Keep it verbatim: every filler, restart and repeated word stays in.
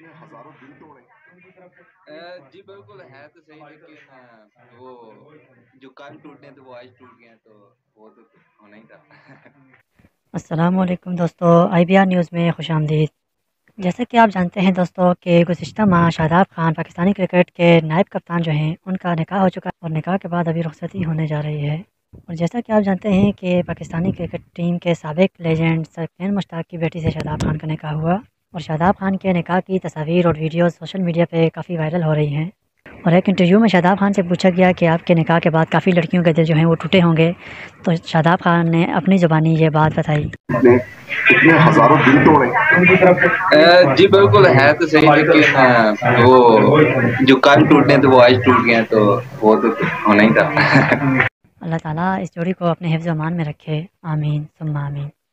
ہزاروں دل توڑے۔ جی بالکل ہے تو صحیح، لیکن وہ جو کل ٹوٹنے تھے وہ آج ٹوٹ گئے، تو وہ تو ہونا ہی تھا۔ السلام علیکم دوستو، آئی بی آر نیوز میں خوش آمدید۔ جیسا کہ آپ جانتے ہیں دوستو کہ گزشتہ ماہ شاداب خان پاکستانی کرکٹ کے نائب کپتان جو ہیں ان کا نکاح ہو چکا ہے، اور نکاح کے بعد ابھی رخصتی ہونے جا رہی ہے۔ اور جیسا کہ آپ جانتے ہیں کہ پاکستانی کرکٹ ٹیم کے سابق لیجنڈ سرفراز مشتاق کی بیٹی سے شاداب خان کا نکاح ہوا، اور شاداب خان کے نکاح کی تصاویر اور ویڈیوز سوشل میڈیا پہ کافی وائرل ہو رہی ہیں۔ اور ایک انٹرویو میں شاداب خان سے پوچھا گیا کہ آپ کے نکاح کے بعد کافی لڑکیوں کے دل جو ہیں وہ ٹوٹے ہوں گے، تو شاداب خان نے اپنی زبانی یہ بات بتائی۔ اتنے ہزاروں دل توڑے۔ جی بالکل ہے تو صحیح، لیکن وہ جو کل ٹوٹنے تھے وہ آج ٹوٹ گئے، تو وہ تو ہونا ہی تھا۔ اللہ تعالیٰ اس جوڑی کو اپنے حفظ و امان میں رکھے، آمین ثم آمین۔